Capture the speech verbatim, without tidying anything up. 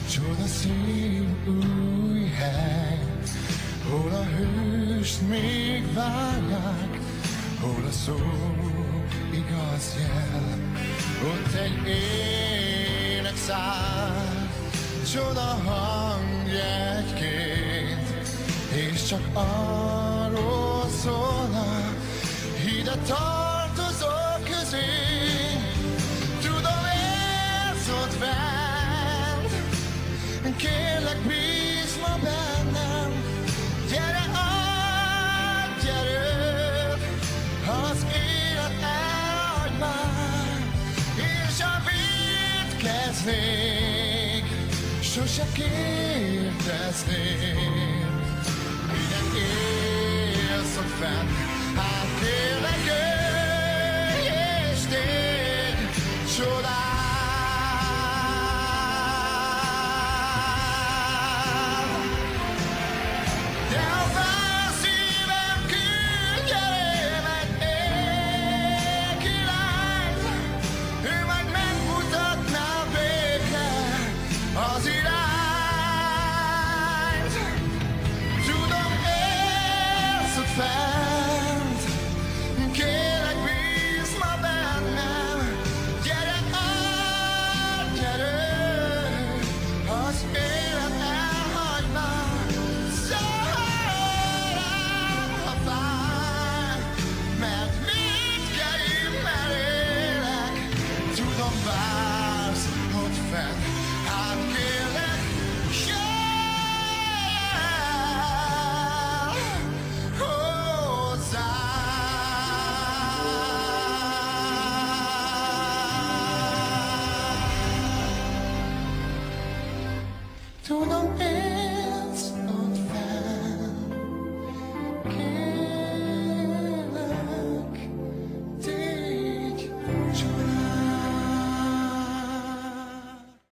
Csodaszín új hely, hol a hőst még várják, hol a szó igaz jel, ott egy ének száll, csoda hangjegyként, és csak arról szólna, ide tartozok közé, tudom élsz ott bent, kérlek bízz ma bennem, gyere adj erőt, az élet elhagy már, és a vétkeznék, sose kérdeznék, milyen élsz ott fenn, hát kérlek jöjj és tégy csodát. Tudom